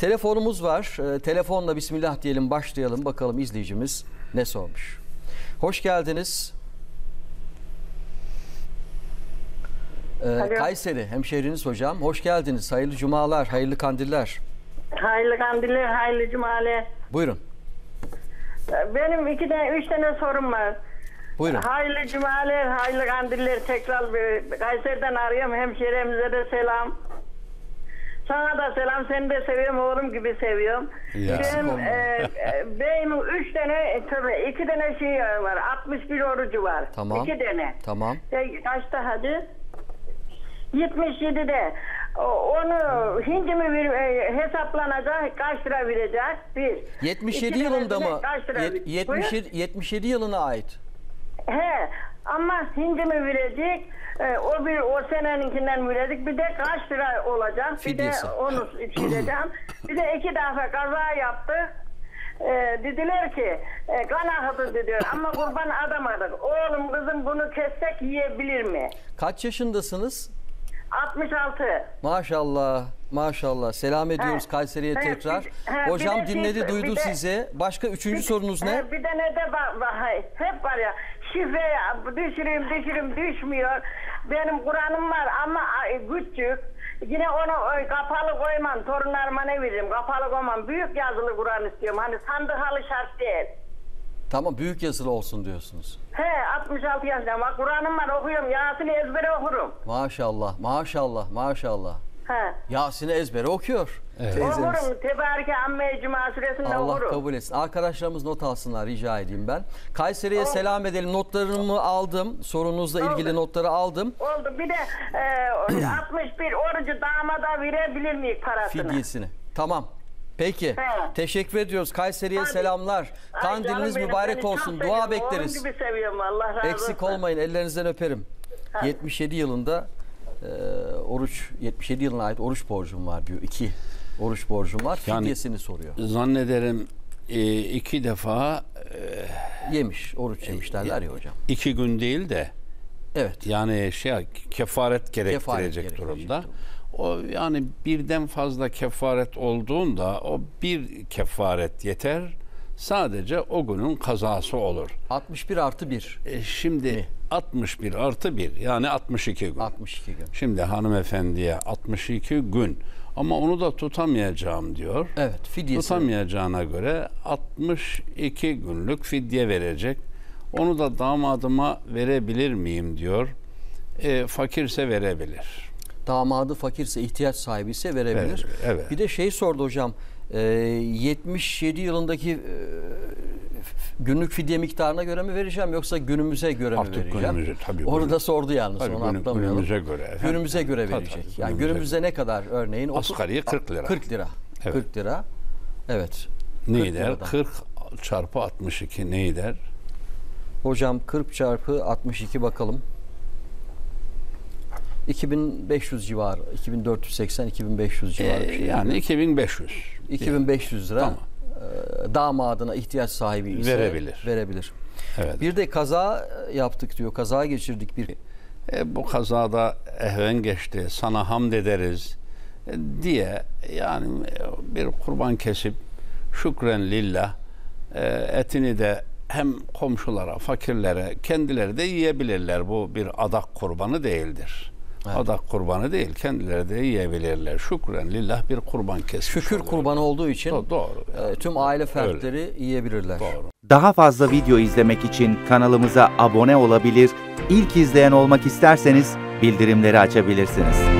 Telefonumuz var. Telefonla bismillah diyelim, başlayalım. Bakalım izleyicimiz ne sormuş. Hoş geldiniz. Kayseri hemşehriniz hocam. Hoş geldiniz. Hayırlı cumalar, hayırlı kandiller. Hayırlı kandiller, hayırlı cumalar. Buyurun. Benim 3 tane sorum var. Buyurun. Hayırlı cumalar, hayırlı kandiller. Tekrar Kayseri'den arıyorum. Hemşehrimize de selam. Sana da selam. Seni de seviyorum. Oğlum gibi seviyorum. Benim 2 tane şey var. 61 orucu var. Tamam. 2 tane. Tamam. Kaçta hadi? 77'de. Onu hindi mi hesaplanacak, kaç lira verecek? 77 yılında mı? 77 yılına ait. He, ama hindi mi verecek? O seneninkinden verecek. Bir de kaç lira olacak? Fidyesi. Bir de onu içireceğim. Bir de 2 defa kaza yaptı. Dediler ki kan akıtı dediler ama kurban adamadık. Oğlum kızım bunu kessek yiyebilir mi? Kaç yaşındasınız? 66. Maşallah, maşallah. Selam ediyoruz Kayseri'ye tekrar. Hocam dinledi, duydu sizi. Başka 3. sorunuz ne? Bir de ne de hep var ya, şifre düşürüm düşmüyor. Benim Kur'an'ım var ama küçük. Yine onu kapalı koymam. Torunlarıma ne veririm? Kapalı koymam. Büyük yazılı Kur'an istiyorum. Hani sandıkalı şart değil. Tamam, büyük yazılı olsun diyorsunuz. He, 66 yaşındayım. Kur'an'ım var, okuyorum. Yasin'i ezbere okurum. Maşallah, maşallah, maşallah. He. Yasin'i ezbere okuyor. Evet. Okurum. Tebareke Amme Cuma suresinde Allah okurum. kabul etsin. Arkadaşlarımız not alsınlar, rica edeyim ben. Kayseri'ye selam edelim. Notlarımı aldım. Sorunuzla ilgili notları aldım. Oldu. Bir de 61 orucu damada verebilir miyiz parasını? Fidyesini. Tamam. Peki. He. Teşekkür ediyoruz. Kayseri'ye selamlar. Kandiliniz mübarek olsun. Dua bekleriz. Oğlum gibi seviyorum. Allah razı olsun. Eksik olmayın. Ellerinizden öperim. 77 yılında 77 yılına ait oruç borcum var diyor. 2 oruç borcum var. Fidyesini soruyor. Zannederim 2 defa oruç yemiş derler ya hocam. 2 gün değil de evet. Yani kefaret gerektirecek durumda. O yani birden fazla kefaret olduğunda o bir kefaret yeter. Sadece o günün kazası olur. 61 artı 1. Şimdi mi? 61 artı 1 yani 62 gün. 62 gün. Şimdi hanımefendiye 62 gün ama onu da tutamayacağım diyor. Evet, fidyesi. Tutamayacağına göre 62 günlük fidye verecek. Onu da damadıma verebilir miyim diyor. Fakirse verebilir. Damadı fakirse, ihtiyaç sahibi ise verebilir. Evet. Bir de sordu hocam. 77 yılındaki günlük fidye miktarına göre mi vereceğim yoksa günümüze göre mi vereceğim? Günümüze, tabii. Onu da sordu yalnız. Tabii, onu atlamayalım. Günümüze göre. Efendim. Günümüze göre verecek. Tabii, yani günümüzde ne kadar örneğin? Asgari 40 lira. 40 lira. Evet. 40 lira. Evet. Ne eder? 40 çarpı 62 ne eder? Hocam 40 çarpı 62 bakalım. 2500 civarı, 2480-2500 civarı bir şey. Yani 2500. 2500 lira. Tamam. Damadına ihtiyaç sahibi ise verebilir. Evet. Bir de kaza yaptık diyor. Kaza geçirdik bir. Bu kazada ehven geçti. Sana hamd ederiz diye yani bir kurban kesip şükren lillah etini de hem komşulara, fakirlere, kendileri de yiyebilirler. Bu bir adak kurbanı değildir. Evet. Adak kurbanı değil, kendileri de yiyebilirler. Şükren lillah bir kurban kesmiş. Şükür kurbanı olduğu için doğru. Yani. Tüm aile fertleri yiyebilirler. Doğru. Daha fazla video izlemek için kanalımıza abone olabilir, ilk izleyen olmak isterseniz bildirimleri açabilirsiniz.